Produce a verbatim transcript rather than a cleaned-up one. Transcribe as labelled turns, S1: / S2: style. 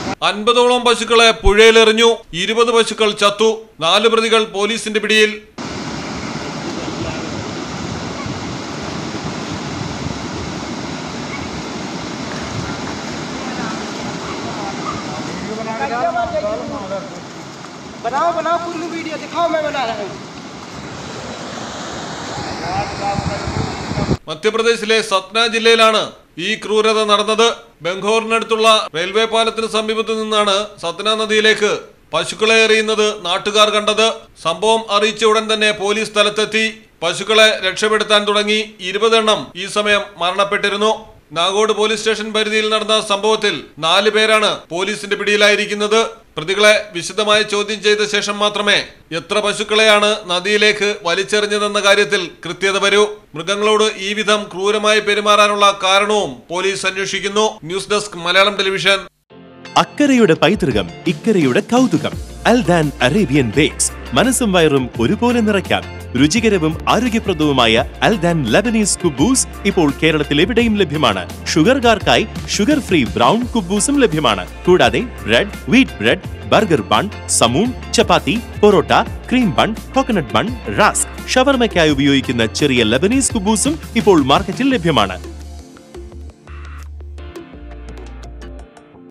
S1: അൻപതോളം പശുക്കളെ പുഴയിലെറിഞ്ഞു. ഇരുപത് പശുക്കൾ ചത്തു. നാല് പ്രതികൾ പോലീസിന്റെ പിടിയിൽ.
S2: बनाओ बनाओ पूरी वीडियो दिखाओ, मैं बना रहा हूं.
S1: മധ്യപ്രദേശിലെ സത്ന ജില്ലയിലാണ് ഈ ക്രൂരത നടന്നത്. ബംഗോറിനടുത്തുള്ള റെയിൽവേ പാലത്തിന് സമീപത്തു നിന്നാണ് സത്ന നദിയിലേക്ക് പശുക്കളെ എറിയുന്നത് നാട്ടുകാർ കണ്ടത്. സംഭവം അറിയിച്ച ഉടൻ തന്നെ പോലീസ് സ്ഥലത്തെത്തി. പശുക്കളെ രക്ഷപ്പെടുത്താൻ തുടങ്ങി. ഇരുപതെണ്ണം ഈ സമയം മരണപ്പെട്ടിരുന്നു. നാഗോഡ് പോലീസ് സ്റ്റേഷൻ പരിധിയിൽ നടന്ന സംഭവത്തിൽ നാല് പേരാണ് പോലീസിന്റെ പിടിയിലായിരിക്കുന്നത്. പ്രതികളെ വിശദമായി ചോദ്യം ചെയ്ത ശേഷം മാത്രമേ എത്ര പശുക്കളെയാണ് നദിയിലേക്ക് വലിച്ചെറിഞ്ഞതെന്ന കാര്യത്തിൽ കൃത്യത വരൂ. മൃഗങ്ങളോട് ഈ വിധം ക്രൂരമായി പെരുമാറാനുള്ള കാരണവും പോലീസ് അന്വേഷിക്കുന്നു. News desk Malayalam television.
S3: അക്കരയുടെ പൈതൃകം, ഇക്കരയുടെ കൗതുകം. Aldan Arabian Bakes. മനസ്സും വയറും ഒരുപോലെ നിറയ്ക്കാം. രുചികരവും ആരോഗ്യപ്രദവുമായ അൽദാൻ ലബനീസ് കുബൂസ് ഇപ്പോൾ കേരളത്തിൽ എവിടെയും ലഭ്യമാണ്. ഷുഗർകാർക്കായി ഷുഗർ ഫ്രീ ബ്രൗൺ കുബൂസും ലഭ്യമാണ്. കൂടാതെ bread, wheat bread, burger bun, സമൂൺ, chapati, parotta, cream bun, coconut bun, rusk, ഷവർമയ്ക്കായി ഉപയോഗിക്കുന്ന ചെറിയ ലബനീസ് കുബൂസും ഇപ്പോൾ മാർക്കറ്റിൽ ലഭ്യമാണ്.